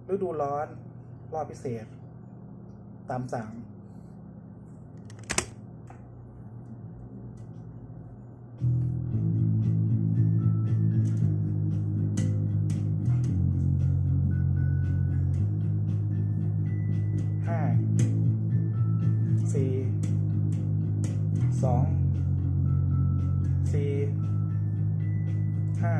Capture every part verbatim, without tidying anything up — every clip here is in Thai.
ฤดูร้อนรอบพิเศษตามสั่งห้าสี่สองสี่ห้า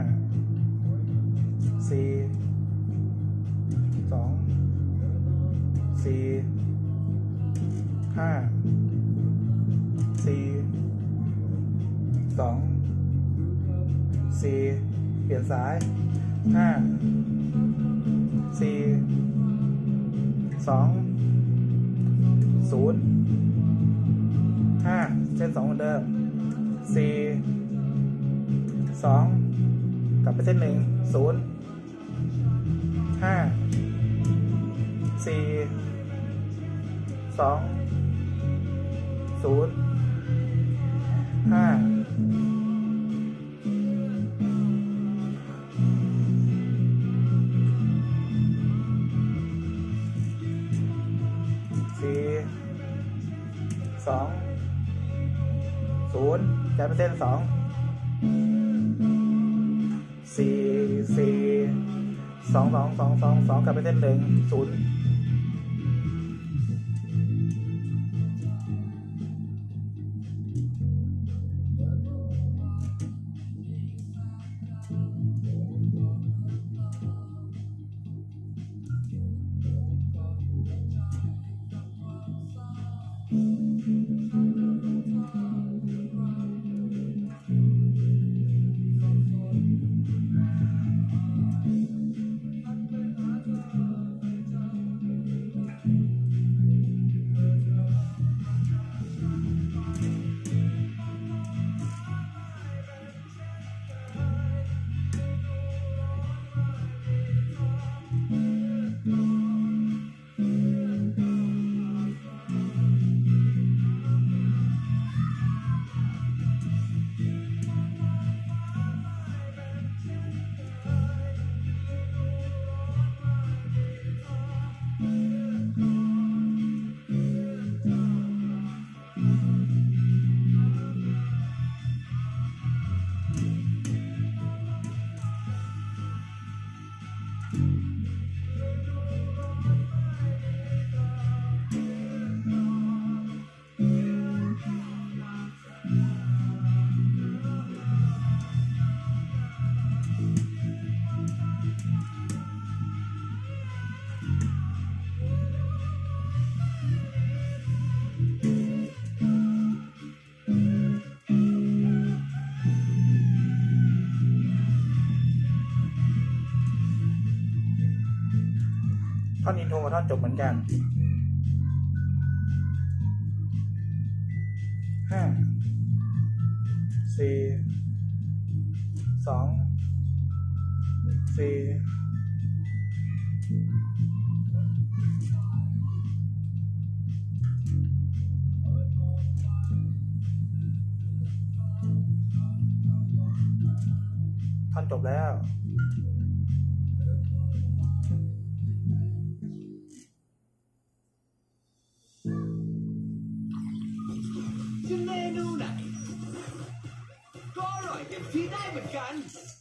สี่สองสี่ห้าสี่สองสี่เปลี่ยนสายห้าสี่สองศูนย์ห้าเส้นสองเหมือนเดิมสี่สองกลับไปเส้นหนึ่งศูนย์ห้าสี่สองศูนย์ห้าสี่สองศูนย์กลายเป็นเส้นสองสี่สี่สองสองสองสองสองกลับไปเส้นหนึ่งศูนย์ท่อนอินโทรกับท่อนจบเหมือนกันห้าสี่สองสี่ท่อนจบแล้วจะเมนูไหนก็อร่อยเต็มที่ได้เหมือนกัน